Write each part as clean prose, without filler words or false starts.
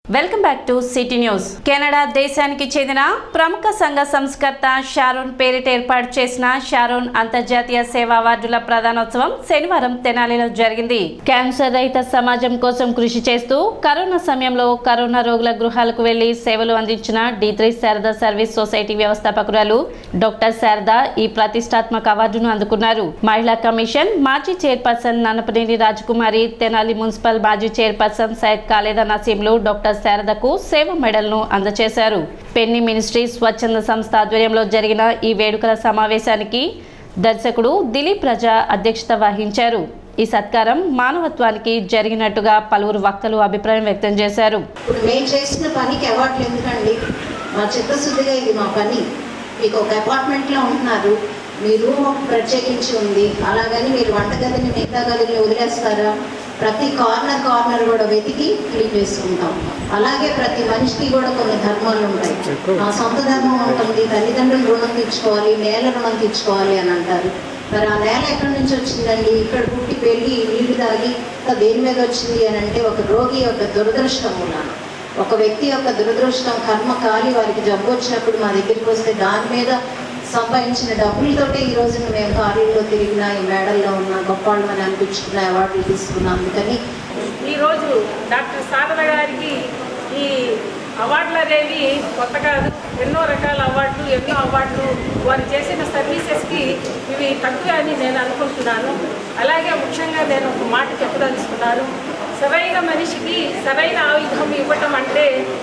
Welcome back to city news. Canada దేశానికి చెందిన ప్రముఖ సంఘ సంస్కర్త షారోన్ పేరిట ఏర్పాటు చేసిన షారోన్ అంతర్జాతీయ సేవా అవార్డుల ప్రధానోత్సవం శనివారం తెనాలిలో జరిగింది. క్యాన్సర్ రహిత సమాజం కోసం కృషి చేస్తూ కరోనా సమయంలో కరోనా రోగుల గృహాలకు వెళ్లి సేవలు అందించిన D3 శారదా సర్వీస్ సొసైటీ వ్యవస్థాపకురాలు డాక్టర్ శారదా ఈ ప్రతిష్టాత్మక అవార్డును అందుకున్నారు. మహిళా కమిషన్ మాజీ చైర్పర్సన్ నన్నపనేని రాజకుమారి, తెనాలి మున్సిపల్ మాజీ చైర్పర్సన్ సయ్యద్ ఖాలేదా నసీంలు డాక్టర్ శారదకు సేవ మెడల్ను అందజేశారు. పెన్ని మినిస్ట్రీ స్వచ్ఛంద సంస్థ ఆధ్వర్యంలో జరిగిన ఈ వేడుకల సమావేశానికి దర్శకుడు దిలీప్ రాజా అధ్యక్షత వహించారు. ఈ సత్కారం మానవత్వానికి జరిగినట్టుగా పలువురు వక్తలు అభిప్రాయం వ్యక్తం చేశారు. మేము చేసిన పనికి అవార్డులు ఎందుకండి? మా చిత్తశుద్ధిగా ఇది మా పని. మీకు ఒక అపార్ట్మెంట్లో ఉంటున్నారు, మీ రూమ్ ఒక ప్రత్యేకించి ఉంది, అలాగని మీరు వంటగదిని మిగతా గదిని వదిలేస్తారా? ప్రతి కార్నర్ కూడా వెతికి క్లీన్ చేసుకుంటాం. అలాగే ప్రతి మనిషికి కూడా కొన్ని ధర్మాలు ఉంటాయి. మా సొంత ధర్మం ఉంటుంది, తల్లిదండ్రులు రుణం తీర్చుకోవాలి, నేల రుణం తీర్చుకోవాలి అని అంటారు. మరి ఆ నేల ఎక్కడి నుంచి వచ్చిందండి? ఇక్కడ పుట్టి పెళ్ళి నీళ్లు తాగి దేని మీద వచ్చింది అని అంటే ఒక రోగి యొక్క దురదృష్టం ఉన్నాను. ఒక వ్యక్తి యొక్క దురదృష్టం కర్మ కాలి వారికి జబ్బు వచ్చినప్పుడు మా దగ్గరికి వస్తే దాని మీద సంపాదించిన డబ్బులతోటే ఈ రోజున మేము కార్యాలయంలో తిరిగినా, ఈ మేడల్లో ఉన్న గొప్పవాళ్ళు అని అనిపించుకున్న అవార్డులు తీసుకున్నాం. అందుకని ఈరోజు డాక్టర్ శారద గారికి ఈ అవార్డులు అనేవి కొత్త కాదు. ఎన్నో రకాల అవార్డులు, ఎన్నో అవార్డులు వారు చేసిన సర్వీసెస్కి ఇవి తక్కువ అని నేను అనుకుంటున్నాను. అలాగే ముఖ్యంగా నేను ఒక మాట చెప్పదలుచుకున్నాను. సరైన మనిషికి సరైన ఆయుధం ఇవ్వటం అంటే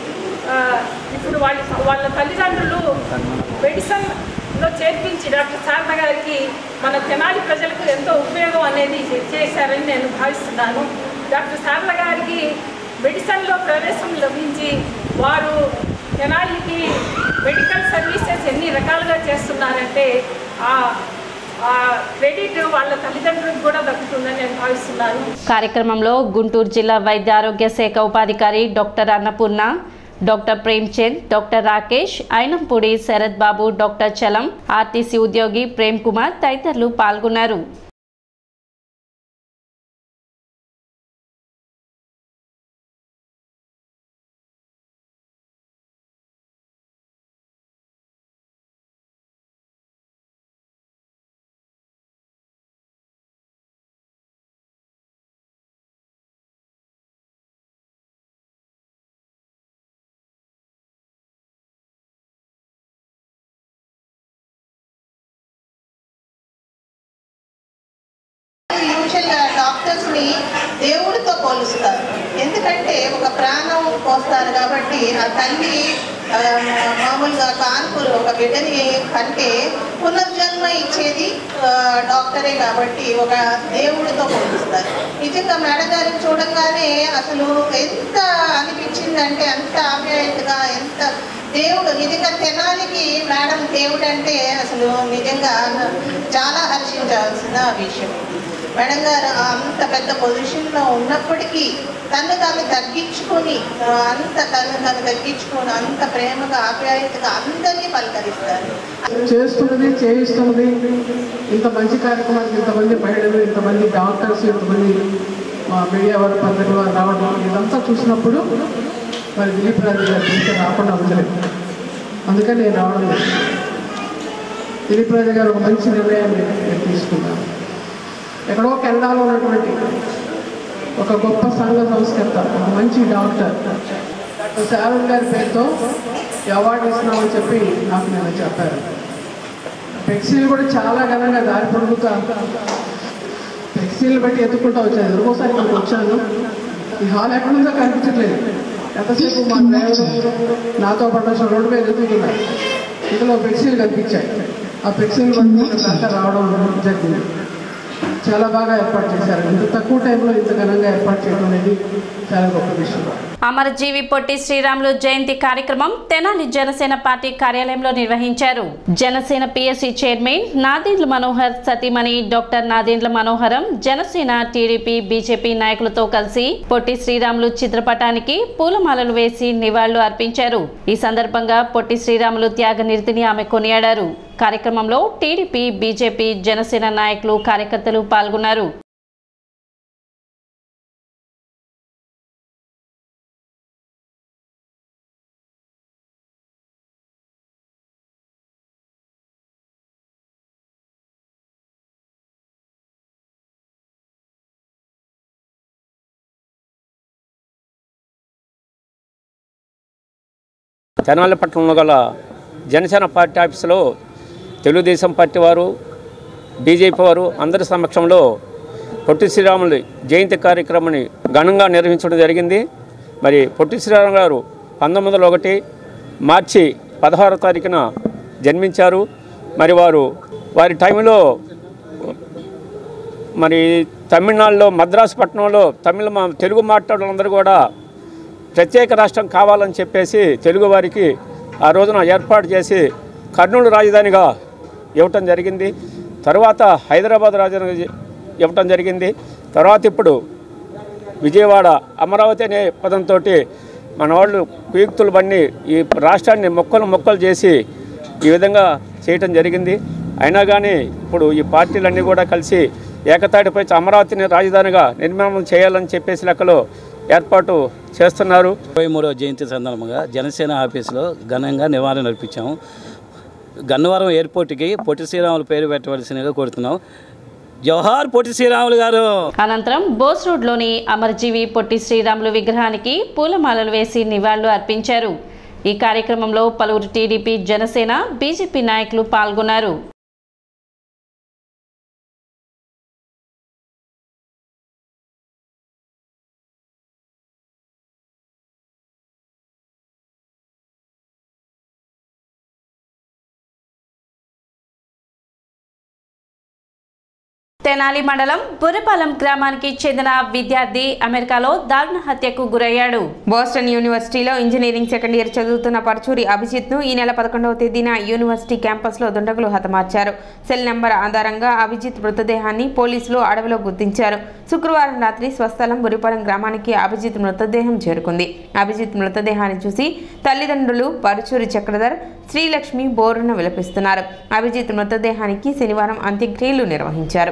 ఇప్పుడు వాళ్ళ తల్లిదండ్రులు మెడిసిన్లో చేర్పించి డాక్టర్ శారద గారికి మన తెనాలి ప్రజలకు ఎంతో ఉపయోగం అనేది చేశారని నేను భావిస్తున్నాను. డాక్టర్ శారద గారికి మెడిసిన్లో ప్రవేశం లభించి వారు తెనాలికి మెడికల్ సర్వీసెస్ ఎన్ని రకాలుగా చేస్తున్నారంటే ఆ క్రెడిట్ వాళ్ళ తల్లిదండ్రులకు కూడా దక్కుతుందని నేను భావిస్తున్నాను. కార్యక్రమంలో గుంటూరు జిల్లా వైద్య ఆరోగ్య శాఖ ఉపాధికారి doctor Annapurna, doctor Premchand, doctor Rakesh, Ainampudi Sharath Babu, doctor Chalam, RTC ఉద్యోగి ప్రేమ్ కుమార్ తదితరులు పాల్గొన్నారు. డాక్టర్స్ని దేవుడితో పోలుస్తారు. ఎందుకంటే ఒక ప్రాణం పోస్తారు కాబట్టి ఆ తల్లి మామూలుగా కాన్పులు ఒక బిడ్డని కంటే పునర్జన్మ ఇచ్చేది డాక్టరే కాబట్టి ఒక దేవుడితో పోలుస్తారు. నిజంగా మేడం గారిని చూడంగానే అసలు ఎంత అనిపించిందంటే అంత ఆప్యాయతగా, ఎంత దేవుడు నిజంగా తెనాలికి మేడం దేవుడు అంటే అసలు నిజంగా చాలా హర్షించాల్సిన విషయం. మేడం గారు అంత పెద్ద పొజిషన్లో ఉన్నప్పటికీ తను తగ్గించుకొని అంత ప్రేమగా ఆప్యాయతగా అందరినీ పలకరిస్తారు. చేయిస్తున్నది ఇంత మంచి కార్యక్రమానికి ఇంతమంది మహిళలు, ఇంతమంది డాక్టర్స్, ఇంతమంది మీడియా వారు, పత్రికల వారు రావడం ఇదంతా చూసినప్పుడు మరి దిలీప్ రాజు గారు రాకుండా ఉండలేదు. అందుకని నేను రావడం లేదు. దిలీప్ రాజు గారు ఒక మంచి నిర్ణయాన్ని నేను తీసుకున్నాను. ఎక్కడో కెనడాలో ఉన్నటువంటి ఒక గొప్ప సంఘ సంస్కర్త, ఒక మంచి డాక్టర్ డాక్టర్ శారన్ గారి పేరుతో అవార్డు ఇస్తున్నామని చెప్పి నాకు నేను చెప్పారు. ఫ్లెక్సీలు కూడా చాలా ఘనంగా దారి పొడుగుతా ఫ్లెక్సీలు బట్టి ఎత్తుకుంటూ వచ్చాను. ఎదురుకోసారి ఇక్కడికి వచ్చాను. ఈ హాల్ ఎక్కడి నుంచో కనిపించట్లేదు. ఎంతసేపు మా డ్రైవర్ నాతో పాటు రోడ్డు మీద ఎదుగుతున్నారు. ఇందులో ఫ్లెక్సీలు కనిపించాయి. ఆ ఫ్లెక్సీలు బట్టి రావడం జరిగింది. చాలా బాగా ఏర్పాటు చేశారు. ఇంత తక్కువ టైంలో ఇంత ఘనంగా ఏర్పాటు చేయడం అనేది చాలా గొప్ప విషయం. అమరజీవి పొట్టి శ్రీరాములు జయంతి కార్యక్రమం తెనాలి జనసేన పార్టీ కార్యాలయంలో నిర్వహించారు. జనసేన పిఎస్సి చైర్మన్ నాదెండ్ల మనోహర్ సతీమణి డాక్టర్ నాదెండ్ల మనోహరం జనసేన, టీడీపీ, బీజేపీ నాయకులతో కలిసి పొట్టి శ్రీరాములు చిత్రపటానికి పూలమాలలు వేసి నివాళులు అర్పించారు. ఈ సందర్భంగా పొట్టి శ్రీరాములు త్యాగ నిరతిని ఆమె కొనియాడారు. కార్యక్రమంలో టీడీపీ, బీజేపీ, జనసేన నాయకులు, కార్యకర్తలు పాల్గొన్నారు. తెనాలి పట్టణంలో గల జనసేన పార్టీ ఆఫీసులో తెలుగుదేశం పార్టీ వారు, బీజేపీ వారు అందరి సమక్షంలో పొట్టి శ్రీరాములు జయంతి కార్యక్రమాన్ని ఘనంగా నిర్వహించడం జరిగింది. మరి పొట్టి శ్రీరాములు గారు 1901 మార్చి 16వ తారీఖున జన్మించారు. మరి వారి టైంలో మరి తమిళనాడులో మద్రాసు పట్టణంలో తెలుగు మాట్లాడాలందరూ కూడా ప్రత్యేక రాష్ట్రం కావాలని చెప్పేసి తెలుగు వారికి ఆ రోజున ఏర్పాటు చేసి కర్నూలు రాజధానిగా ఇవ్వటం జరిగింది. తర్వాత హైదరాబాద్ రాజధానిగా ఇవ్వటం జరిగింది. తర్వాత ఇప్పుడు విజయవాడ అమరావతి అనే పదంతో మన వాళ్ళు కుయుక్తులు బండి ఈ రాష్ట్రాన్ని మొక్కలు చేసి ఈ విధంగా చేయటం జరిగింది. అయినా కానీ ఇప్పుడు ఈ పార్టీలన్నీ కూడా కలిసి ఏకతాటిపై అమరావతిని రాజధానిగా నిర్మాణం చేయాలని చెప్పేసి లెక్కలో ఏర్పాటు చేస్తున్నారు. 23వ జయంతి సందర్భంగా జనసేన ఆఫీసులో ఘనంగా నివాళులు అర్పించాము. గన్నవరం ఎయిర్పోర్ట్కి పొట్టి శ్రీరాములు పేరు పెట్టవలసిందిగా కోరుతున్నాం. జవహర్ పొట్టి శ్రీరాములు గారు. అనంతరం బోస్ రోడ్లోని అమరజీవి పొట్టి శ్రీరాములు విగ్రహానికి పూలమాలలు వేసి నివాళులు అర్పించారు. ఈ కార్యక్రమంలో పలువురు టీడీపీ, జనసేన, బీజేపీ నాయకులు పాల్గొన్నారు. తెనాలి మండలం బుర్రపాలెం గ్రామానికి చెందిన విద్యార్థి అమెరికాలో దారుణ హత్యకు గురయ్యాడు. బోస్టన్ యూనివర్సిటీలో ఇంజనీరింగ్ సెకండ్ ఇయర్ చదువుతున్న పరచూరి అభిజిత్ను ఈ నెల 11వ తేదీన యూనివర్సిటీ క్యాంపస్లో దుండగులు హతమార్చారు. సెల్ నెంబర్ ఆధారంగా అభిజిత్ మృతదేహాన్ని పోలీసులు అడవిలో గుర్తించారు. శుక్రవారం రాత్రి స్వస్థలం బుర్రపాలెం గ్రామానికి అభిజిత్ మృతదేహం చేరుకుంది. అభిజిత్ మృతదేహాన్ని చూసి తల్లిదండ్రులు పరచూరి చక్రధర్, శ్రీలక్ష్మి బోరున విలపిస్తున్నారు. అభిజిత్ మృతదేహానికి శనివారం అంత్యక్రియలు నిర్వహించారు.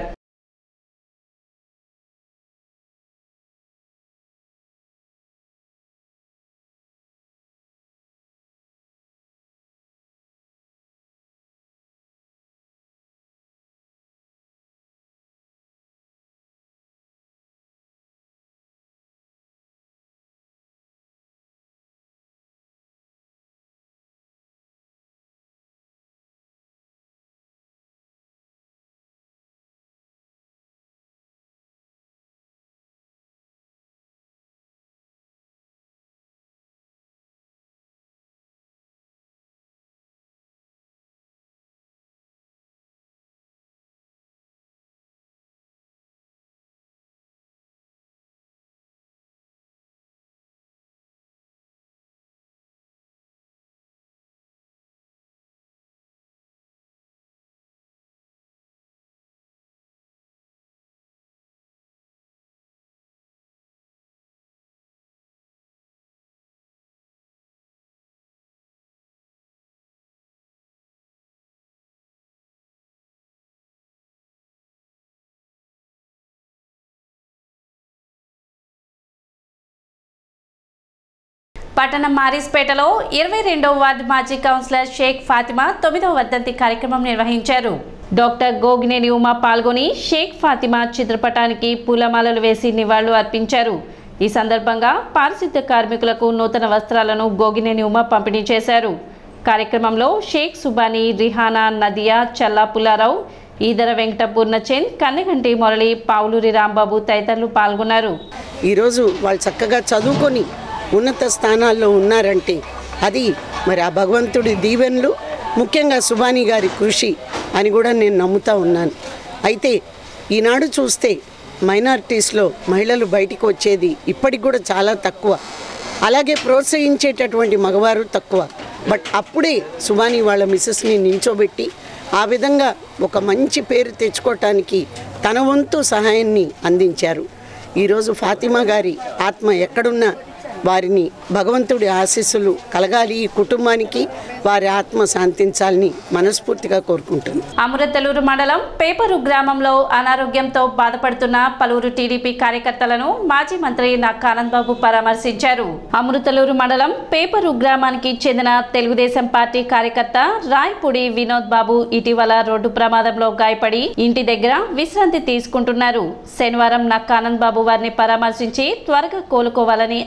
పట్టణం మారిస్పేటలో 22వ వార్డు మాజీ కౌన్సిలర్ షేక్ ఫాతిమా 9వ వర్ధంతి కార్యక్రమం నిర్వహించారు. డాక్టర్ గోగినేని ఉమా పాల్గొని షేక్ ఫాతిమా చిత్రపటానికి పూలమాలలు వేసి నివాళులు అర్పించారు. ఈ సందర్భంగా పారిశుద్ధ్య కార్మికులకు నూతన వస్త్రాలను గోగినేని ఉమా పంపిణీ చేశారు. కార్యక్రమంలో షేక్ సుబానీ, రిహానా, నదియా, చల్లా పుల్లారావు, ఈదర వెంకట పూర్ణచంద్, కన్నెగంటి మురళి, పావులూరి రాంబాబు తదితరులు పాల్గొన్నారు. ఈరోజు వాళ్ళు చక్కగా చదువుకొని ఉన్నత స్థానాల్లో ఉన్నారంటే అది మరి ఆ భగవంతుడి దీవెనలు, ముఖ్యంగా సుబానీ గారి కృషి అని కూడా నేను నమ్ముతూ ఉన్నాను. అయితే ఈనాడు చూస్తే మైనారిటీస్లో మహిళలు బయటికి వచ్చేది ఇప్పటికి కూడా చాలా తక్కువ, అలాగే ప్రోత్సహించేటటువంటి మగవారు తక్కువ. బట్ అప్పుడే సుబానీ వాళ్ళ మిస్సెస్ని నించోబెట్టి ఆ విధంగా ఒక మంచి పేరు తెచ్చుకోవటానికి తన వంతు సహాయాన్ని అందించారు. ఈరోజు ఫాతిమా గారి ఆత్మ ఎక్కడున్నా వారిని భగవంతుడి ఆశీస్సులు కలగాలి, ఈ కుటుంబానికి వారి ఆత్మ శాంతించాలని మనస్ఫూర్తిగా కోరుకుంటున్నాను. అమృతలూరు మండలం పేపరు గ్రామంలో అనారోగ్యంతో బాధపడుతున్న పలువురు టీడీపీ కార్యకర్తలను మాజీ మంత్రి నక్కా ఆనందబాబు పరామర్శించారు. అమృతలూరు మండలం పేపరు గ్రామానికి చెందిన తెలుగుదేశం పార్టీ కార్యకర్త రాయపూడి వినోద్ బాబు ఇటీవల రోడ్డు ప్రమాదంలో గాయపడి ఇంటి దగ్గర విశ్రాంతి తీసుకుంటున్నారు. శనివారం నక్కా ఆనందబాబు వారిని పరామర్శించి త్వరగా కోలుకోవాలని ఆకాంక్షించారు.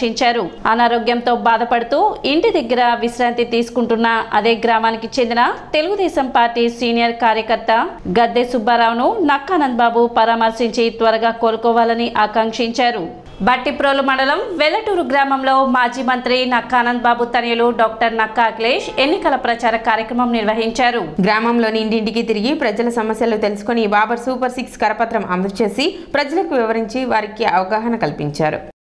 పరామర్శించారు. అనారోగ్యంతో బాధపడుతూ ఇంటి దగ్గర విశ్రాంతి తీసుకుంటున్న అదే గ్రామానికి చెందిన తెలుగుదేశం పార్టీ సీనియర్ కార్యకర్త గద్దె సుబ్బారావును నక్కానంద్ బాబు పరామర్శించి త్వరగా కోలుకోవాలని ఆకాంక్షించారు. బట్టిప్రోలు మండలం వెల్లటూరు గ్రామంలో మాజీ మంత్రి నక్కానంద్ బాబు తనయులు డాక్టర్ నక్కా అఖిలేష్ ఎన్నికల ప్రచార కార్యక్రమం నిర్వహించారు. గ్రామంలోని ఇంటింటికి తిరిగి ప్రజల సమస్యలు తెలుసుకుని బాబర్ సూపర్ 6 కరపత్రం అమలు చేసి ప్రజలకు వివరించి వారికి అవగాహన కల్పించారు.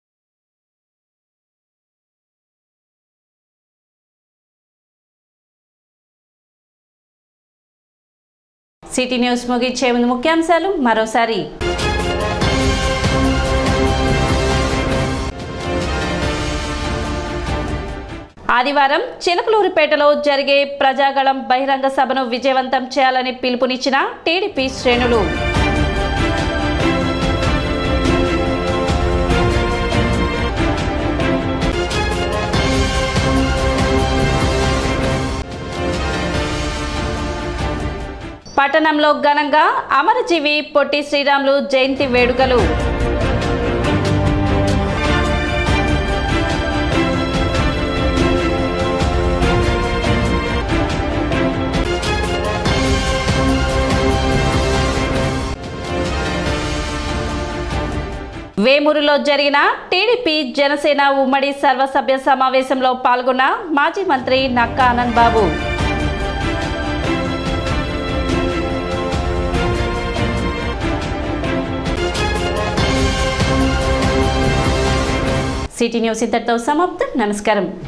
సిటీ న్యూస్ ముగించే ముందు ముఖ్యాంశాలు మరోసారి. ఆదివారం చిలకలూరిపేటలో జరిగే ప్రజాగళం బహిరంగ సభను విజయవంతం చేయాలని పిలుపునిచ్చిన టీడీపీ శ్రేణులు. పట్టణంలో ఘనంగా అమరజీవి పొట్టి శ్రీరాములు జయంతి వేడుకలు. వేమూరులో జరిగిన టీడీపీ జనసేన ఉమ్మడి సర్వసభ్య సమావేశంలో పాల్గొన్న మాజీ మంత్రి నక్కా ఆనంద్ బాబు. సిటీ న్యూస్ ఇంతటితో సమాప్తం. నమస్కారం.